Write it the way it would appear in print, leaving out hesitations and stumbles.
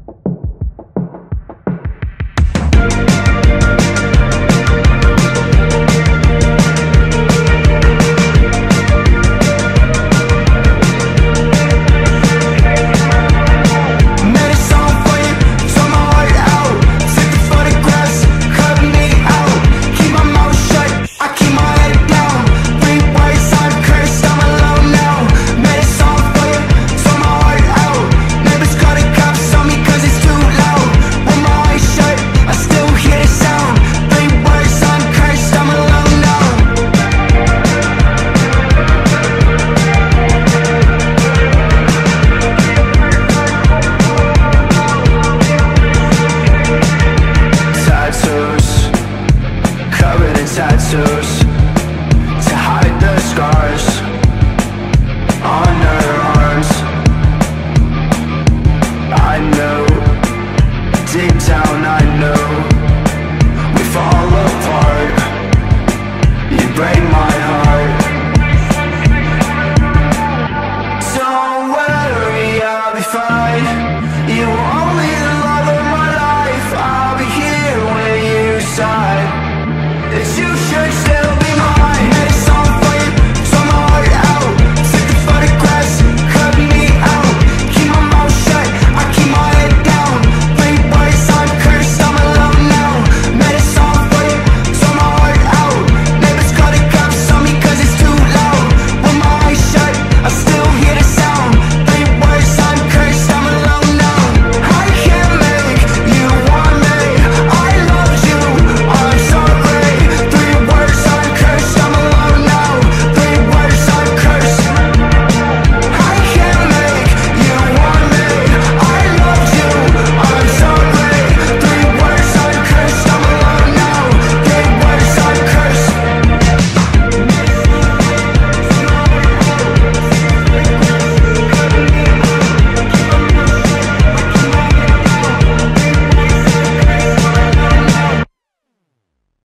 Tattoos to hide the scars on her arms. I know, deep down I know, we fall apart. You break my heart. Don't worry, I'll be fine. You